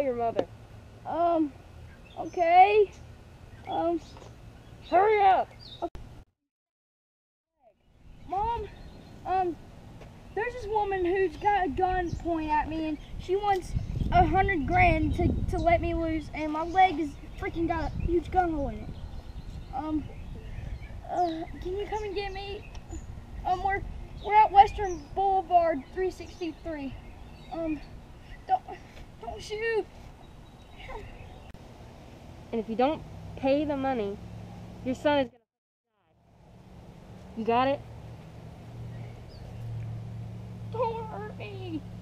your mother. Okay. Hurry up. Mom, there's this woman who's got a gun pointing at me, and she wants 100 grand to let me loose, and my leg is freaking got a huge gun hole in it. Can you come and get me? We're at Western Boulevard 363. Don't shoot. And if you don't pay the money, your son is gonna die. You got it? Don't hurt me.